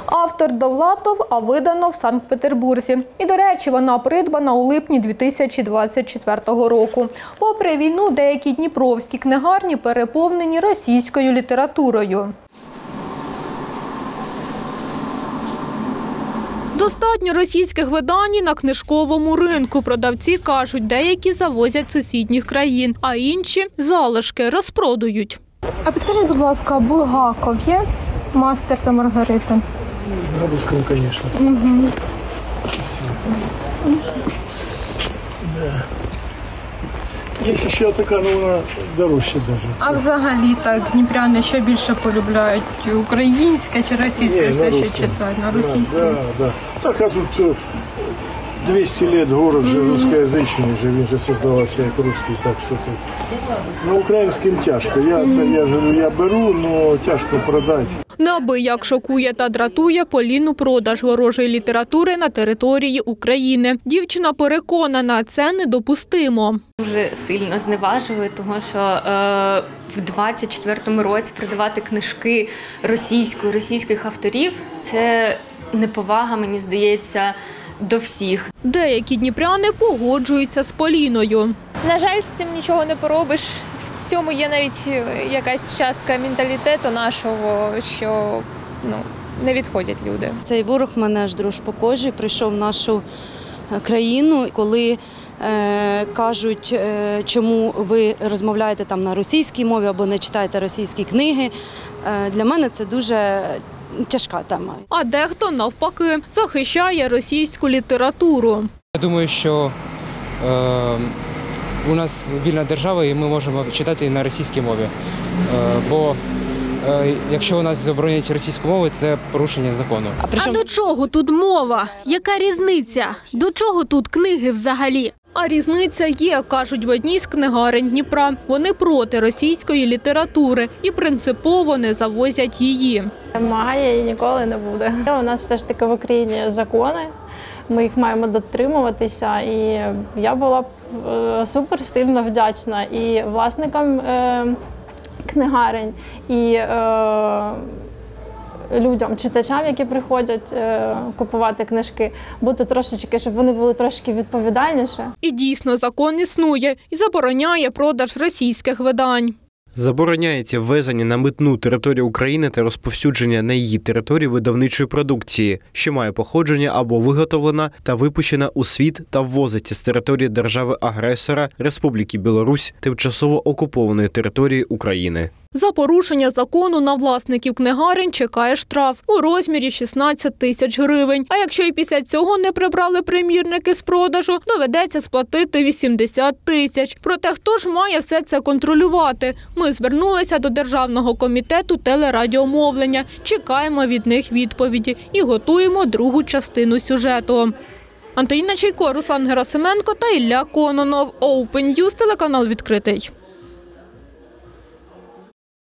Автор Довлатов, а видано в Санкт-Петербурзі. І, до речі, вона придбана у липні 2024 року. Попри війну, деякі дніпровські книгарні переповнені російською літературою. Достатньо російських видань на книжковому ринку. Продавці кажуть, деякі завозять з сусідніх країн, а інші – залишки, розпродають. А підкажіть, будь ласка, Булгаков є? «Мастер та Маргарита». На русском, конечно. Угу. Да. Є ще така, але вона дорожча навіть. А взагалі так дніпряни що більше полюбляють? Українське чи російське все ще читають? На російській? Да. Так, а тут 200 лет город же русскоязичний, він же создавався як русский, так що тут. На українським тяжко. Я беру, але тяжко продати. Неабияк шокує та дратує Поліну продаж ворожої літератури на території України. Дівчина переконана, це недопустимо. Дуже сильно зневажує, тому що в 24-му році продавати книжки російських авторів – це неповага, мені здається, до всіх. Деякі дніпряни погоджуються з Поліною. На жаль, з цим нічого не поробиш. В цьому є навіть якась частка менталітету нашого, що не відходять люди. Цей ворог мене аж дрож по кожі прийшов в нашу країну, коли кажуть, чому ви розмовляєте там на російській мові або не читаєте російські книги. Для мене це дуже тяжка тема. А дехто, навпаки, захищає російську літературу. Я думаю, що у нас вільна держава і ми можемо читати на російській мові. Бо якщо у нас заборонять російську мову, це порушення закону. А до чого тут мова? Яка різниця? До чого тут книги взагалі? А різниця є, кажуть в одній з книгарень Дніпра. Вони проти російської літератури і принципово не завозять її. Магія і ніколи не буде. У нас все ж таки в Україні закони, ми їх маємо дотримуватися. І я була б супер сильно вдячна і власникам книгарень, і людям, читачам, які приходять купувати книжки, бути трошечки, щоб вони були трошки відповідальніше. І дійсно закон існує і забороняє продаж російських видань. Забороняється ввезення на митну територію України та розповсюдження на її території видавничої продукції, що має походження або виготовлена та випущена у світ та ввозиться з території держави-агресора Республіки Білорусь, тимчасово окупованої території України. За порушення закону на власників книгарень чекає штраф у розмірі 16 тисяч гривень. А якщо і після цього не прибрали примірники з продажу, доведеться сплатити 80 тисяч. Проте хто ж має все це контролювати? Ми звернулися до Державного комітету телерадіомовлення. Чекаємо від них відповіді і готуємо другу частину сюжету. Антоніна Чайко, Руслан Герасименко та Ілля Кононов. Open News, телеканал «Відкритий».